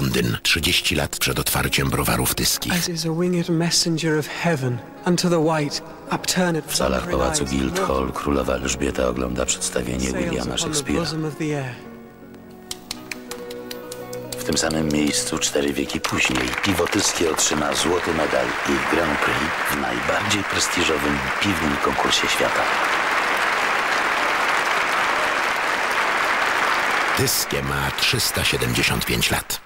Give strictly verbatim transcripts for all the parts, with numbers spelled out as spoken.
Londyn, trzydzieści lat przed otwarciem browarów Tyskich. W salach pałacu Guildhall królowa Elżbieta ogląda przedstawienie Williama Shakespeare'a. W tym samym miejscu cztery wieki później piwo tyskie otrzyma złoty medal i Grand Prix w najbardziej prestiżowym piwnym konkursie świata. Tyskie ma trzysta siedemdziesiąt pięć lat.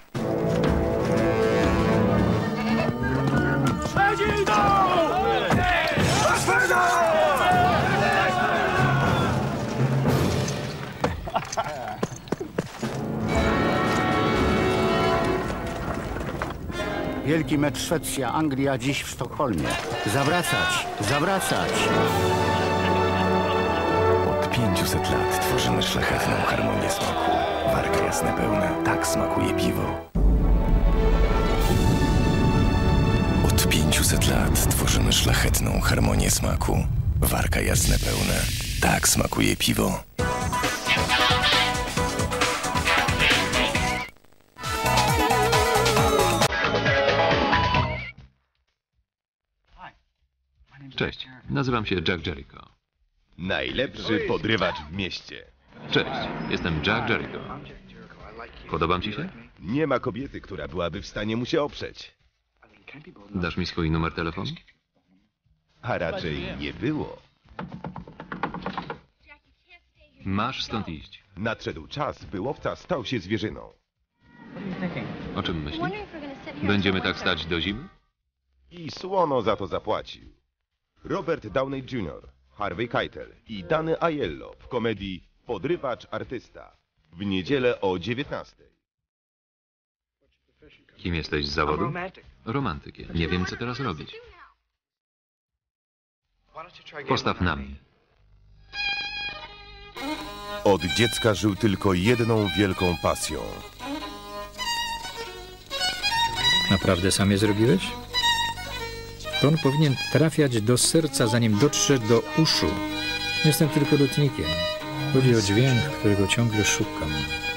Wielki mecz Szwecja-Anglia dziś w Sztokholmie. Zawracać, zawracać! Od pięciuset lat tworzymy szlachetną harmonię smaku. Warka jasne pełne, tak smakuje piwo. Od pięciuset lat tworzymy szlachetną harmonię smaku. Warka jasne pełne, tak smakuje piwo. Cześć, nazywam się Jack Jericho. Najlepszy podrywacz w mieście. Cześć, jestem Jack Jericho. Podobam ci się? Nie ma kobiety, która byłaby w stanie mu się oprzeć. Dasz mi swój numer telefonu? A raczej nie było. Masz stąd iść. Nadszedł czas, by łowca stał się zwierzyną. O czym myślisz? Będziemy tak stać do zimy? I słono za to zapłacił. Robert Downey junior, Harvey Keitel i Danny Aiello w komedii Podrywacz artysta. W niedzielę o dziewiętnastej. Kim jesteś z zawodu? Romantykiem. Nie wiem, co teraz robić. Postaw na mnie. Od dziecka żył tylko jedną wielką pasją. Naprawdę sam je zrobiłeś? Ton powinien trafiać do serca, zanim dotrze do uszu. Jestem tylko lutnikiem. Chodzi o dźwięk, którego ciągle szukam.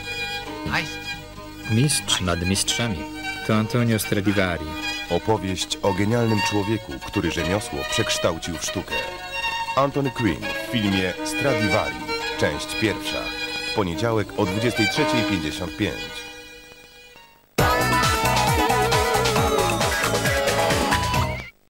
Mistrz nad mistrzami. To Antonio Stradivari. Opowieść o genialnym człowieku, który rzemiosło przekształcił w sztukę. Anthony Quinn w filmie Stradivari, część pierwsza. W poniedziałek o dwudziestej trzeciej pięćdziesiąt pięć.